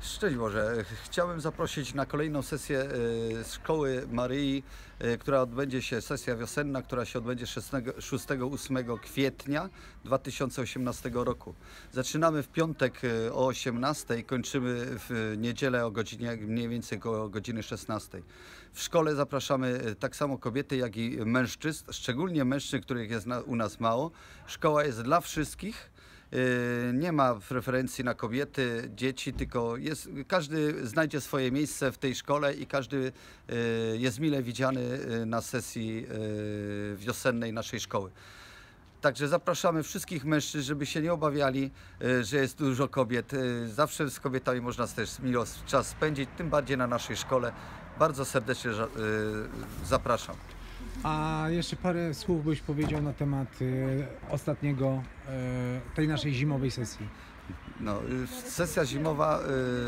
Szczęść Boże, chciałem zaprosić na kolejną sesję Szkoły Maryi, która odbędzie się, sesja wiosenna, która się odbędzie 6-8 kwietnia 2018 roku. Zaczynamy w piątek o 18, kończymy w niedzielę o godzinie, mniej więcej o godziny 16. W szkole zapraszamy tak samo kobiety, jak i mężczyzn, szczególnie mężczyzn, których jest u nas mało. Szkoła jest dla wszystkich. Nie ma preferencji na kobiety, dzieci, tylko każdy znajdzie swoje miejsce w tej szkole i każdy jest mile widziany na sesji wiosennej naszej szkoły. Także zapraszamy wszystkich mężczyzn, żeby się nie obawiali, że jest dużo kobiet. Zawsze z kobietami można też miło czas spędzić, tym bardziej na naszej szkole. Bardzo serdecznie zapraszam. A jeszcze parę słów byś powiedział na temat tej naszej zimowej sesji. No, sesja zimowa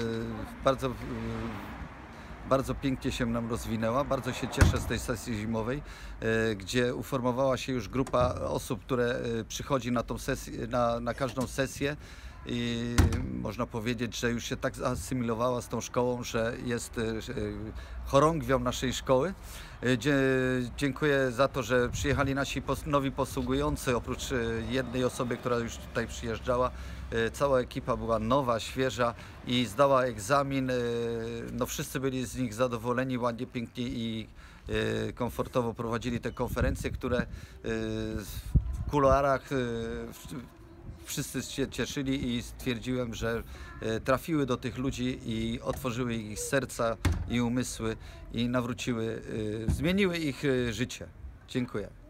bardzo pięknie się nam rozwinęła. Bardzo się cieszę z tej sesji zimowej, gdzie uformowała się już grupa osób, które przychodzi na tą sesję, na każdą sesję. I można powiedzieć, że już się tak zasymilowała z tą szkołą, że jest chorągwią naszej szkoły. Dziękuję za to, że przyjechali nasi nowi posługujący. Oprócz jednej osoby, która już tutaj przyjeżdżała, cała ekipa była nowa, świeża i zdała egzamin. No, wszyscy byli z nich zadowoleni, ładnie, pięknie i komfortowo prowadzili te konferencje, które w kuluarach wszyscy się cieszyli i stwierdziłem, że trafiły do tych ludzi i otworzyły ich serca i umysły i nawróciły, zmieniły ich życie. Dziękuję.